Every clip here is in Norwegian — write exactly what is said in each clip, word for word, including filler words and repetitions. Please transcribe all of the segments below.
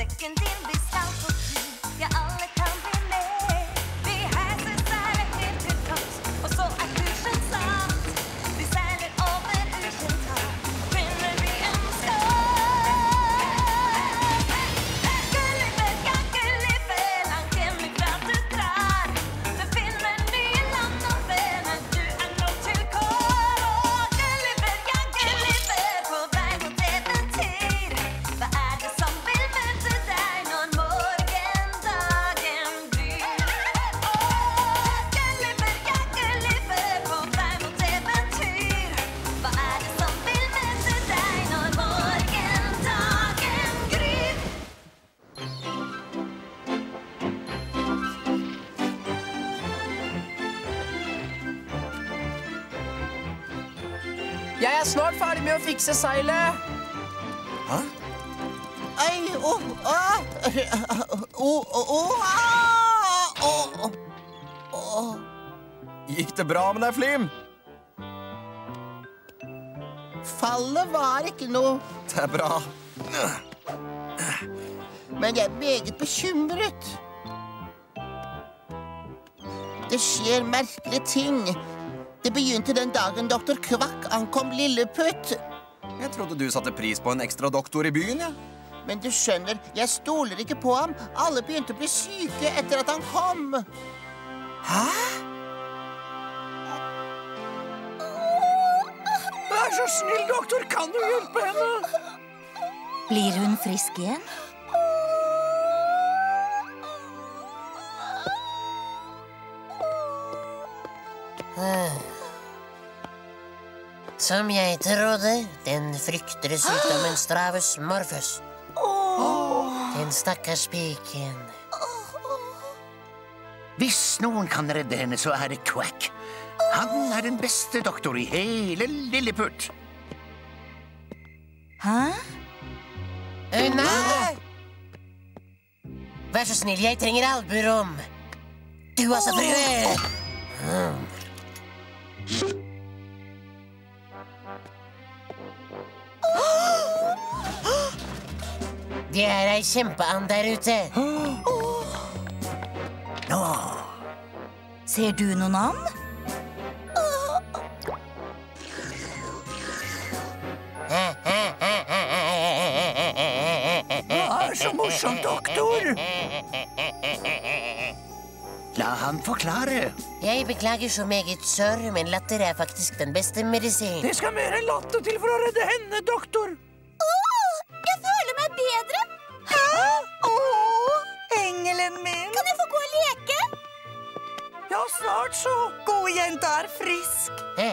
Sekken din, vi skal på tur. Ja, alle kan bli med. Vi heiser seiler helt til topps, og så er kursen satt. Vi seiler over ukjent hav, finner vi en stad. Gulliver, ja, Gulliver, langt hjemmefra du drar. Du finner nye land og venner, du er nå til kår. Og Gulliver, ja, Gulliver, på vei mot eventyr. Hva er det som vil møte deg når morgendagen blir? Å, Gulliver, ja, Gulliver, på vei mot eventyr. Hva er det som vil møte deg når morgendagen gryr? Jeg er snart ferdig med å fikse seilet. Ei, å, å, å, å, å, å. Gikk det bra med deg, Flim? Fallet var ikke noe, Det er bra. men jeg er meget bekymret. Det skjer merkelige ting. Det begynte den dagen doktor Kvakk ankom Lilleputt. Jeg trodde du satte pris på en ekstra doktor i byen, ja. Men du skjønner, jeg stoler ikke på ham. Alle begynte å bli syke etter at han kom. Hæ? Vær så snill, doktor, kan du hjelpe henne? Blir hun frisk igjen? Som jeg trodde, den fryktere sykdommen Stravus morphus. Den stakkars piken. Hvis noen kan redde henne, så er det Quack. Han er den beste doktor i hele Lilleputt. Hæ? Unna! Vær så snill, jeg trenger alburom. Du også, frue! Mm. Det er ei kjempeand der ute. Nå, Ser du noen and? det er så morsomt, doktor. La han forklare. Jeg beklager så meget, sør, men latter er faktisk den beste medisin. Det skal mer enn latter til for å redde henne, doktor. Jeg føler meg bedre. Hæ? Åh, engelen min. Kan jeg få gå og leke? Ja, snart så. God jenta er frisk.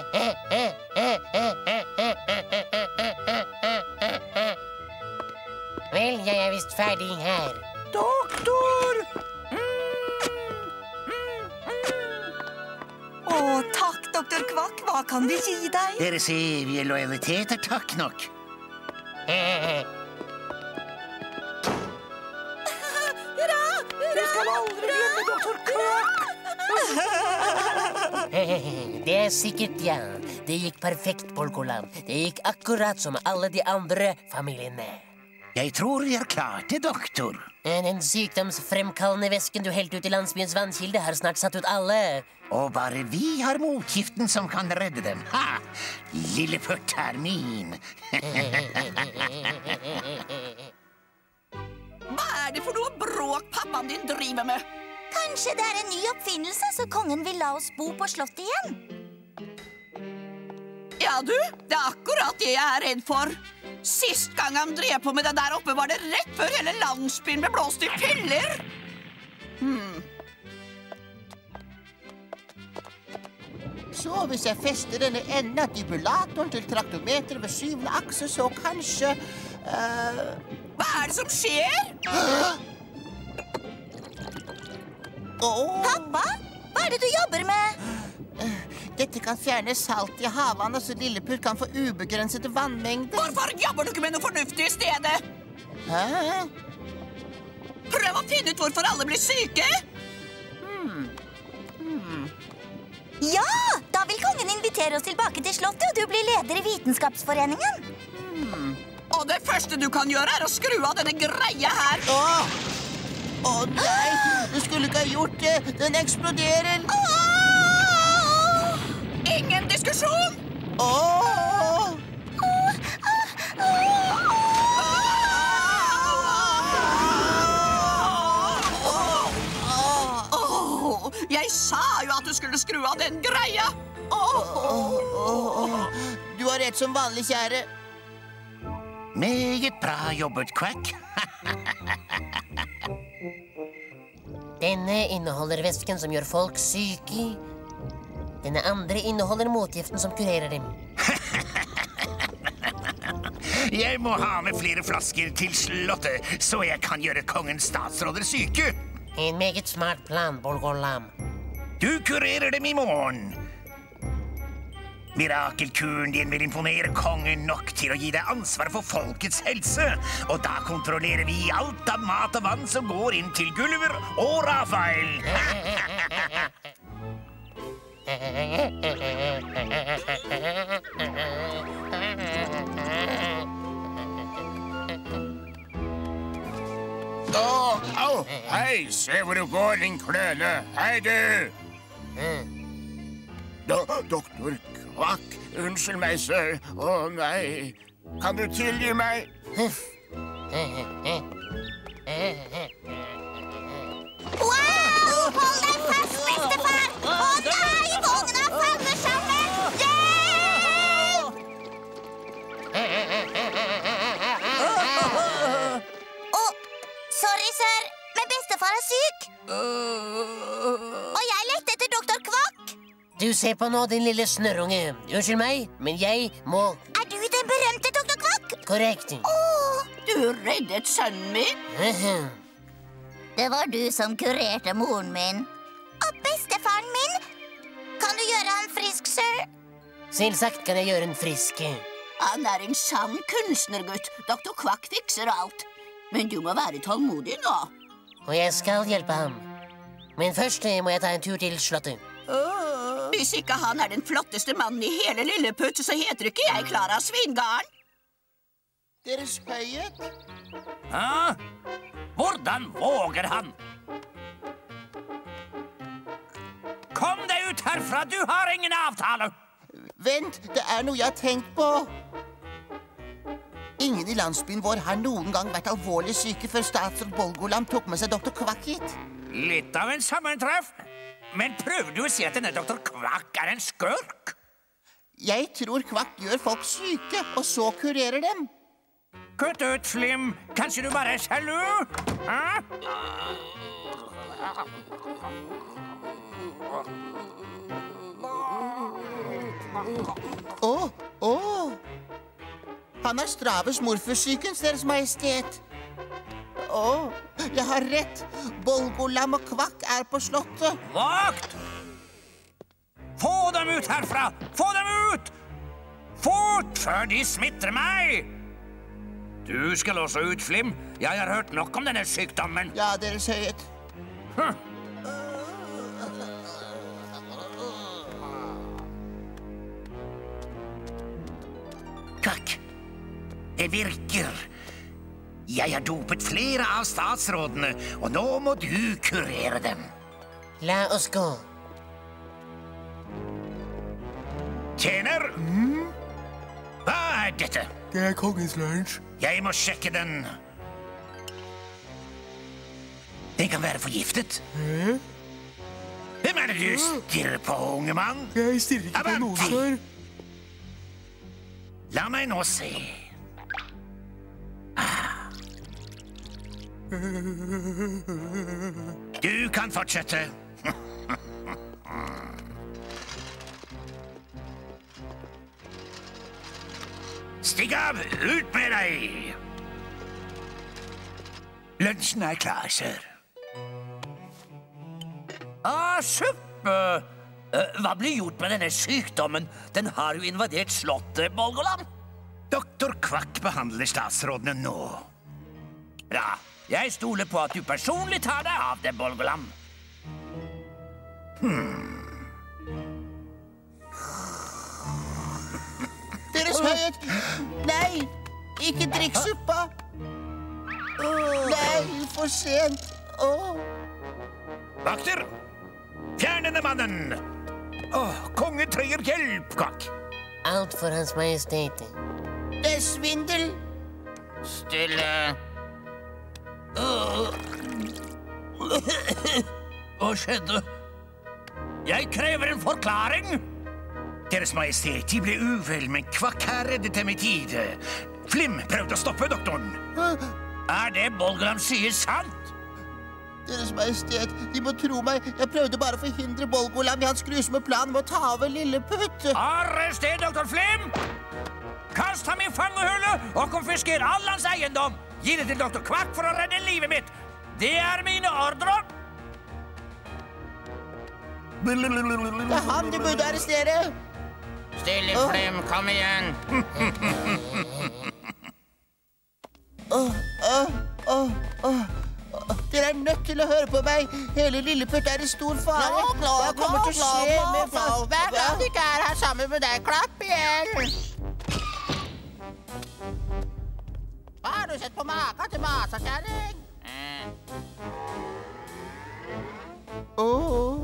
Vel, jeg er visst ferdig her. Doktor! Å, takk, doktor Kvakk. Hva kan vi gi deg? Deres evige lojalitet er takk nok. Hurra! Vi skal aldri glemme doktor Kvakk. Det er sikkert, ja. Det gikk perfekt, Polkoland. Det gikk akkurat som alle de andre familiene. Jeg tror vi har klart det, doktor. Den sykdomsfremkallende væsken du helte ut i landsbyens vannkilde har snart satt ut alle. Og bare vi har motgiften som kan redde dem. Ha! Lilleputt er min. Hva er det for noe bråk pappaen din driver med? Kanskje det er en ny oppfinnelse, så kongen vil la oss bo på slottet igjen. Ja, du, det er akkurat det jeg er redd for. Sist gang han drev på med det der oppe, var det rett før hele landsbyen ble blåst i piller. Hmm. Så hvis jeg fester denne enden av dibulatoren til traktometeret ved syvende akse, så kanskje... Uh... Hva er det som skjer? Oh. Pappa, hva er det du jobber med? Dette kan fjerne salt i havvannet, så Lilleputt kan få ubegrenset vannmengde. Hvorfor jobber du ikke med noe fornuftig i stedet? Hæ? Prøv å finne ut hvorfor alle blir syke. Hmm. Hmm. Ja, da vil kongen invitere oss tilbake til slottet, og du blir leder i Vitenskapsforeningen. Hmm. Å Og det første du kan gjøre, er å skru av denne greia her. Å, å nei, du skulle ikke ha gjort det. Den eksploderer. Ingen diskusjon. Åh! Åh, jeg sa jo at du skulle skru av den greia. Åh. Du har rett som vanlig, kjære. Meget bra jobbet, Quack. Denne inneholder væsken som gjør folk syke. Denne andre inneholder motgiften som kurerer dem. Jeg må ha med flere flasker til slottet, så jeg kan gjøre kongens statsråder syke. En meget smart plan, Bolgolam. Du kurerer dem i morgen. Mirakelkuren din vil imponere kongen nok til å gi deg ansvar for folkets helse. Og da kontrollerer vi alt av mat og vann som går inn til Gulliver og Rafael. Å, au, hei, se hvor du går, din kløne. Hei, du. Do, doktor Kvakk, unnskyld meg, sir. Å, nei. Kan du tilgi meg? Wow! Hold deg fast, bestefar! Og nei, vogna faller sammen! Hjelp! Å, sorry, sir, men bestefar er syk. Og jeg lette etter doktor Kvakk. Du ser på nå, din lille snørrunge. Unnskyld meg, men jeg må... Er du den berømte doktor Kvakk? Korrekt. Åh, Du reddet sønnen min. det var du som kurerte moren min. Og bestefaren min? Kan du gjøre han frisk, sir? Selvsagt kan jeg gjøre en frisk. Han er en sann kunstnergutt. Doktor Kvakk fikser alt. Men du må være tålmodig nå. Og jeg skal hjelpe ham. Men først eh, må jeg ta en tur til slottet. Hvis ikke han er den flotteste mannen i hele Lilleputt, så heter ikke jeg Klara Svingarden. Deres høyhet. Hæ? Hvordan våger han? Kom deg ut herfra, du har ingen avtale! Vent, det er noe jeg har tenkt på. Ingen i landsbyen vår har noen gang vært alvorlig syke før statsråd Bolgolam tok med seg doktor Kvakk hit. Litt av en sammentreff. Men prøver du å si at denne doktor Kvakk er en skurk? Jeg tror Kvakk gjør folk syke, og så kurerer dem. Kutt ut, Flim. Kanskje du bare er sjalu? Hæ? Å, å. Han har Straves morfussykens, Deres Majestet. Å, jeg har rett. Bolgolam og Kvakk er på slottet. Vakt! Få dem ut herfra! Få dem ut! Fort, før de smitter meg! Du skal også ut, Flim. Jeg har hørt nok om denne sykdommen. Ja, Deres høyhet. Hm. Kvakk, det virker. Jeg har dopet flere av statsrådene, og nå må du kurere dem. La oss gå. Tjener? Hva er dette? Det er kongens lunsj. Jeg må sjekke den. Den kan være forgiftet. Hæ? Hvem er det du stirrer på, unge mann? Jeg stirrer ikke på noen, sir. La meg nå se. Du kan fortsette. Stikk av! Ut med deg! Lunsjen er klar, sir. Ah, suppe! Eh, hva blir gjort med denne sykdommen? Den har jo invadert slottet, Bolgolam. Doktor Kvakk behandler statsrådene nå. Bra. Jeg stoler på at du personlig tar deg av det, Bolgolam. Hmm. Deres høyhet! Nei! Ikke drikk suppa. Nei, for sent. Åh. Vakter! Fjern denne mannen! Åh, kongen trenger hjelp, Kvakk. Alt for Hans Majestet. Det er svindel. Stille. Hva skjedde? Jeg krever en forklaring. Deres Majestet, de ble uvel, men Kvakk her reddet dem i tide. Flim prøvde å stoppe doktoren. Er det Bolgolam sier sant? Deres Majestet, de må tro meg. Jeg prøvde bare å forhindre Bolgolam i hans grusomme plan med å ta over Lilleputt. Arrester doktor Flim! Kast ham i fangehullet og konfisker all hans eiendom. Gi det til doktor Kvakk for å redde livet mitt. Det er mine ordrer. Det er han de burde arrestere. Stille, Flim, kom igjen. Åh, åh, åh, åh. Dere er nødt til å høre på meg. Hele Lilleputt er i stor fare. Hva kommer til å skje med folk? Hvem er det ikke er her sammen med deg? Klapp igjen! Hva har du sett på maka til masakjæring? Åh.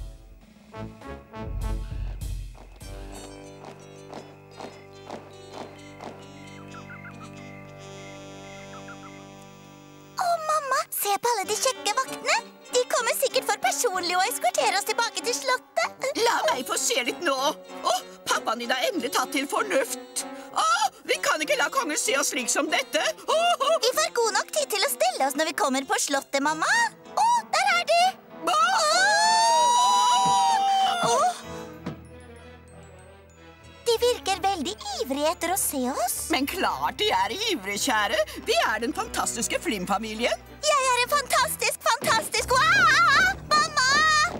Se på alle de kjekke vaktene. De kommer sikkert for personlig å eskortere oss tilbake til slottet. La meg få se litt nå. Åh, pappaen din har endelig tatt til fornuft. Åh, vi kan ikke la kongen se oss slik som dette. Åh, åh. Vi får god nok tid til å stelle oss når vi kommer på slottet, mamma. Åh, der er de. Åh! Åh! De virker veldig ivrige etter å se oss. Men klart de er ivrige, kjære. Vi er den fantastiske Flim-familien. Jeg er en fantastisk, fantastisk... Wow! Mamma!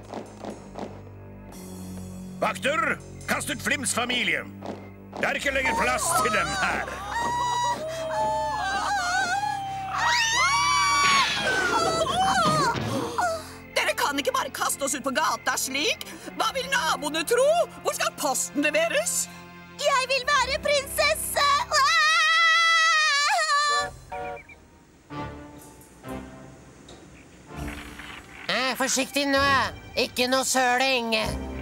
Vakter, kast ut Flims familie. Det er ikke lenger plass til dem her. Dere kan ikke bare kaste oss ut på gata slik. Hva vil naboene tro? Hvor skal posten leveres? Jeg vil være prinsesse! Eh, forsiktig nå. Ikke noe søling.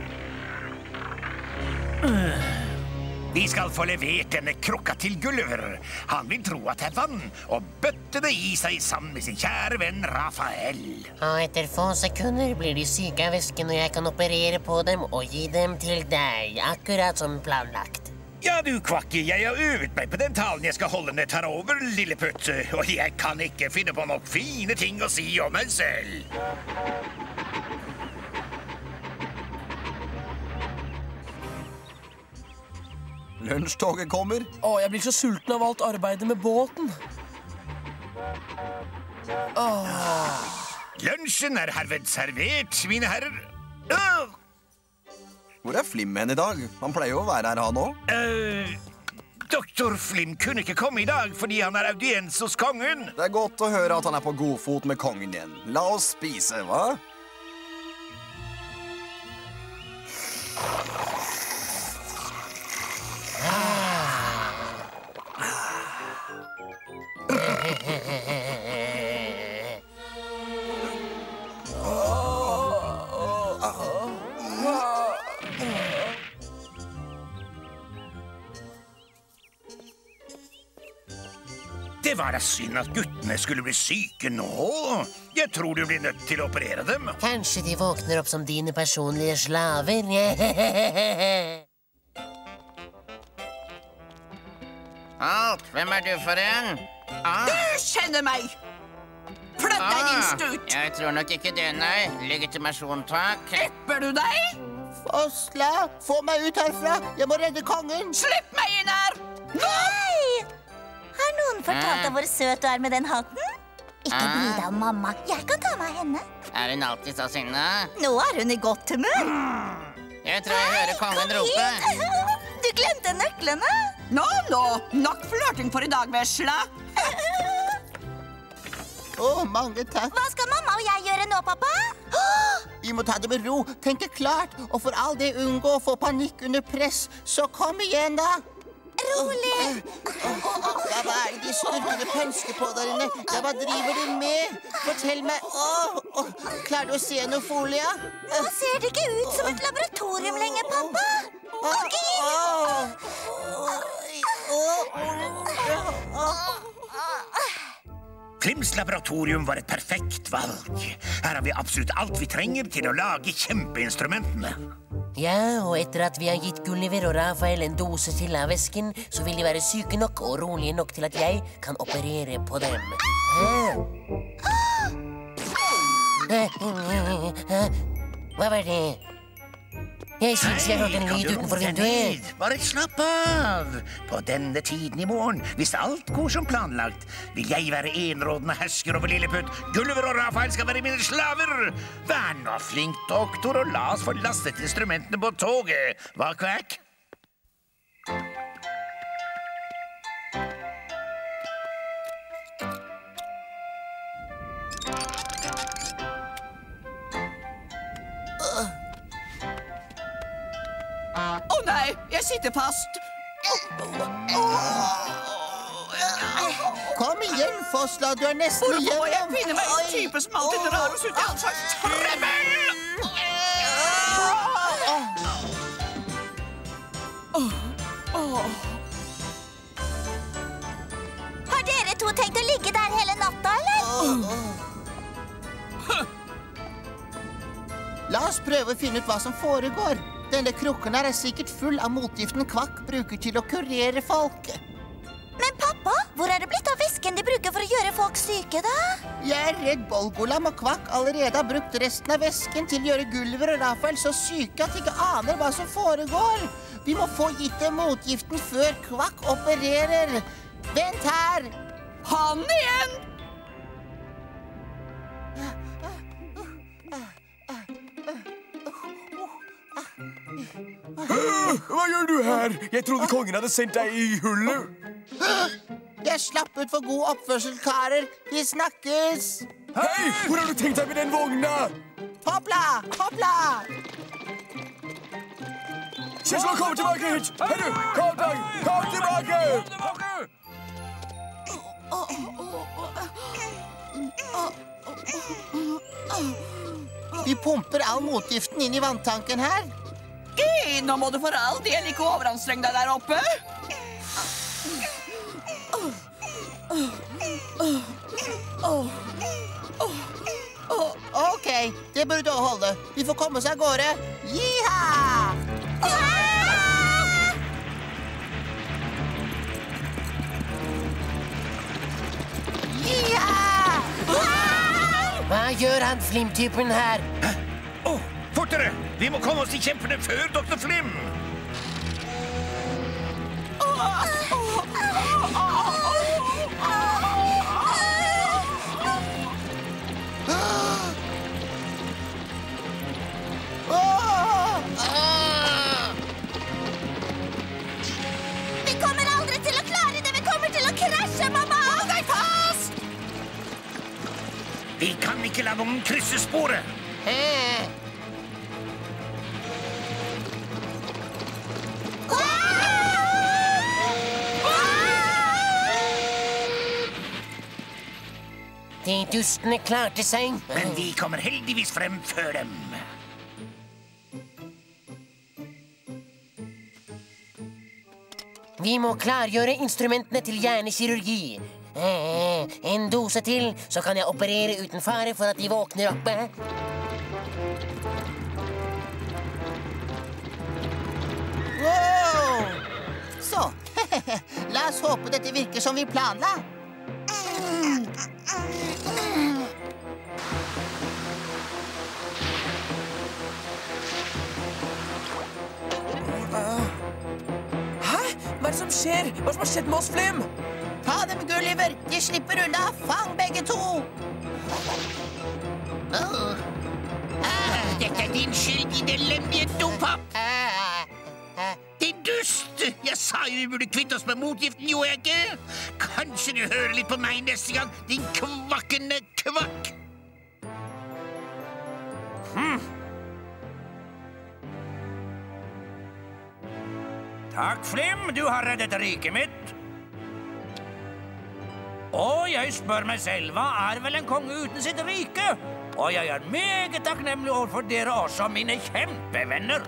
Vi skal få levert denne krukka til Gulliver. Han vil tro at det er vann, og bøtte det i seg sammen med sin kjære venn Rafael. Og etter få sekunder blir de syke av væsken, og jeg kan operere på dem og gi dem til deg, akkurat som planlagt. Ja, du Kvakke, jeg har øvet meg på den talen jeg skal holde når jeg tar over Lilleputt, og jeg kan ikke finne på nok fine ting å si om meg selv. Lunsjtoget kommer. Å, jeg blir så sulten av alt arbeidet med båten. Åh. Lunsjen er herved servert, mine herrer. Åh! Hvor er Flim hen i dag? Han pleier jo å være her, han også. Uh, doktor Flim kunne ikke komme i dag fordi han er audiens hos kongen. Det er godt å høre at han er på god fot med kongen igjen. La oss spise, hva? Det var da synd at guttene skulle bli syke nå. Jeg tror du blir nødt til å operere dem. Kanskje de våkner opp som dine personlige slaver. Alt, hvem er du for en? Ah. Du kjenner meg! Flytt deg, din stut! Jeg tror nok ikke det, nei. Legitimasjon, takk. Epper du deg? Osla, få meg ut herfra. Jeg må redde kongen. Slipp meg inn her! Nå! Hei! Har noen fortalt deg hvor søt du er med den hatten? Ikke bry deg om mamma. Jeg kan ta meg av henne. Er hun alltid så sinna? Nå er hun i godt humør. Jeg tror jeg hører kongen rope. Du glemte nøklene. Nå, nå. Nok flørting for i dag, vesla. Å, mange takk. Hva skal mamma og jeg gjøre nå, pappa? Vi må ta det med ro, tenke klart, og for all det unngå å få panikk under press. Så kom igjen, da. rolig. Ja, hva er det de skurkene pønsker på der inne? Ja, hva driver de med? Fortell meg. Åh, åh, klarer du å se noe, Folia? Nå ser det ikke ut som et laboratorium lenger, pappa. Magi! Flims laboratorium var et perfekt valg. Her har vi absolutt alt vi trenger til å lage kjempeinstrumentene. Ja, og etter at vi har gitt Gulliver og Rafael en dose til av væsken, så vil de være syke nok og rolige nok til at jeg kan operere på dem. Hva var det? Jeg synes jeg hørte en lyd utenfor vinduet. Bare slapp av. På denne tiden i morgen, hvis alt går som planlagt, vil jeg være enrådende hersker over Lilleputt. Gulliver og Rafael skal være mine slaver. Vær nå flink, doktor, og la oss få lastet instrumentene på toget. Hva, Kvakk? Å oh, nei, jeg sitter fast. Kom igjen, Fosla, du er nesten Hvor igjennom. får jeg finne meg en type som alltid drar oss ut i all slags trøbbel? Har dere to tenkt å ligge der hele natta, eller? La oss prøve å finne ut hva som foregår. Denne krukken her er sikkert full av motgiften Kvakk bruker til å kurere folk. Men pappa, hvor er det blitt av væsken de bruker for å gjøre folk syke, da? Jeg er redd Bolgolam og Kvakk allerede har brukt resten av væsken til å gjøre Gulliver og Rafael så syke at de ikke aner hva som foregår. Vi må få gitt dem motgiften før Kvakk opererer. Vent her! Han igjen! Hva gjør du her? Jeg trodde kongen hadde sendt deg i hullet. Jeg slapp ut for god oppførsel, karer. Vi snakkes. Hei, hvor har du tenkt deg med den vogna? Hoppla, hoppla! Kjensla, kom tilbake hit! Hei du, kom deg! Kom tilbake! Vi pumper all motgiften inn i vanntanken her. Gøy, nå må du for all del ikke overanstrenge deg der oppe. Ok, det burde holde. Vi får komme oss av gårde. Jiha! Hva gjør han Flim-typen her? Å, oh, fortere! Vi må komme oss til kjempene før doktor Flim. Vi kommer aldri til å klare det. Vi kommer til å krasje, mamma. Hold deg fast! Vi kan ikke la noen krysse sporet. De dustene klarte seg. Men vi kommer heldigvis frem før dem. Vi må klargjøre instrumentene til hjernekirurgi. En dose til, så kan jeg operere uten fare for at de våkner oppe. Wow! Så, la oss håpe dette virker som vi planla. Hæ? Hva er det som skjer? Hva som har skjedd med oss, Flim? Ta dem, Gulliver! De slipper unna! Fang begge to! Dette er din skyld, din elendige dompap! Din dust! Jeg sa jo vi burde kvitte oss med motgiften, gjorde jeg ikke? Kanskje du hører litt på meg neste gang, din kvakkende kvakk! Det Takk, Flim. Du har reddet riket mitt. Og jeg spør meg selv, hva er vel en konge uten sitt rike? Og jeg er meget takknemlig overfor dere også, mine kjempevenner.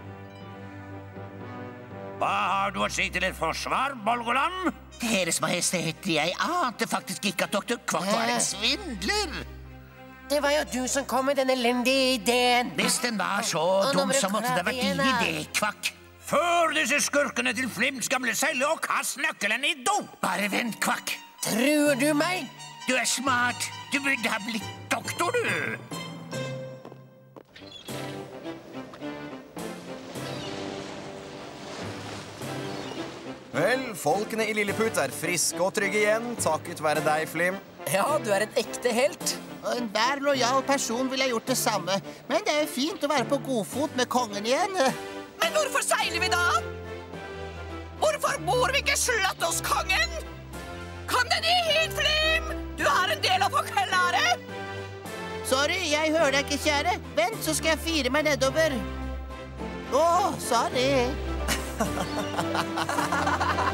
Hva har du å si til et forsvar, Bolgolam? Deres Majestet, jeg ante faktisk ikke at doktor Kvakk var en svindler. Det var jo du som kom med den elendige ideen. Hvis den var så dum, så måtte det vært din idé, Kvakk. Før disse skurkene til Flims gamle celle og kast nøkkelen i do. Bare vent, Kvakk. Truer du meg? Du er smart. Du burde ha blitt doktor, du. Vel, folkene i Lilliput er friske og trygge igjen, takket være deg, Flim. Ja, du er en ekte helt. Og enhver lojal person ville gjort det samme. Men det er jo fint å være på godfot med kongen igjen. Men hvorfor seiler vi da? Hvorfor bor vi ikke slått hos kongen? Kom deg ned hit, Flim! Du har en del å forklare. Sorry, jeg hører deg ikke, kjære. Vent, så skal jeg fire meg nedover. Åh, sorry.